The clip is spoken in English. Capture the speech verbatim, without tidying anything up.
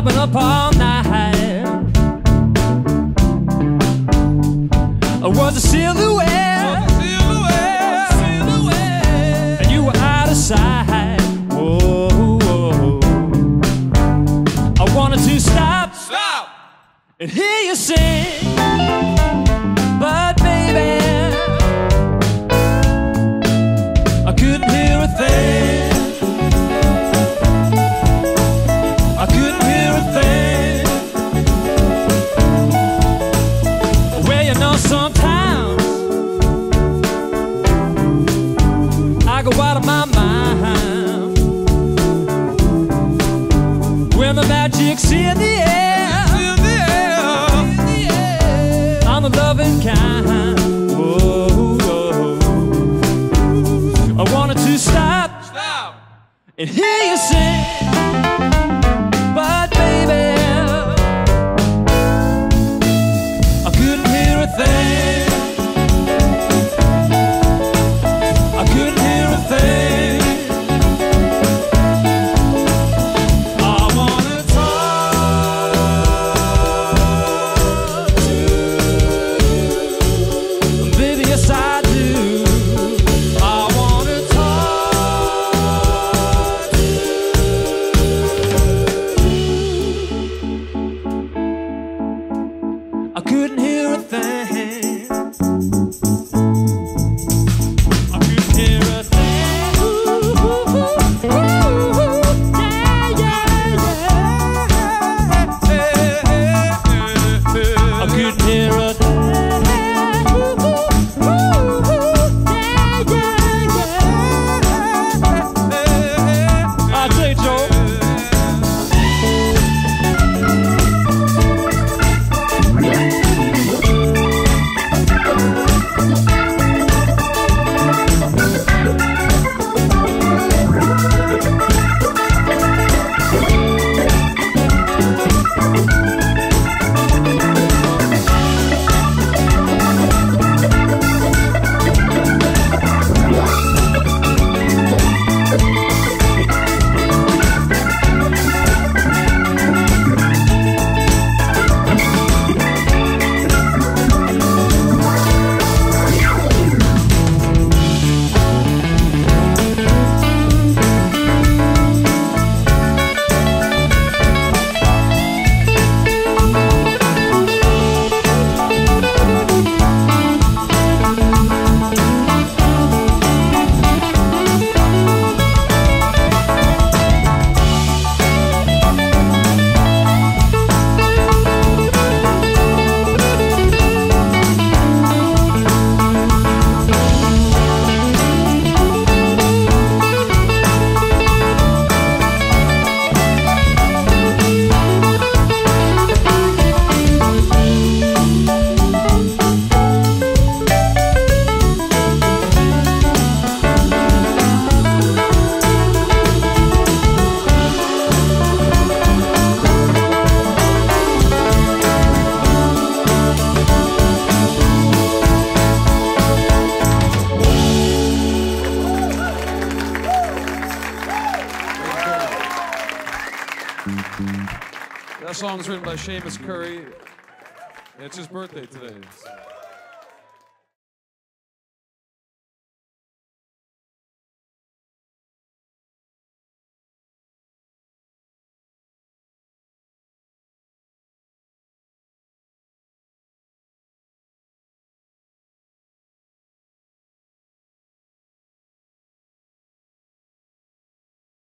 I've been up all night. I was a silhouette, silhouette, silhouette, and you were out of sight. Whoa, whoa. I wanted to stop, stop, and hear you sing, but baby, I couldn't hear a thing. I couldn't hear a thing. Well, you know, sometimes I go out of my mind when the magic's in the air, in the air. I'm the loving kind. Whoa, whoa. I wanted to stop, stop, and hear you sing, but baby, I couldn't hear a thing. I couldn't hear a thing. I wanna talk to you, baby, yes I do. I wanna talk to you. I couldn't hear a thing. I couldn't hear a thing. Ooh, ooh, ooh, ooh, yeah, yeah, yeah. I couldn't hear a thing. Ooh, ooh, ooh, yeah, yeah, yeah. I'll tell you, Joe. That song is written by Seamus Curry. It's his birthday today.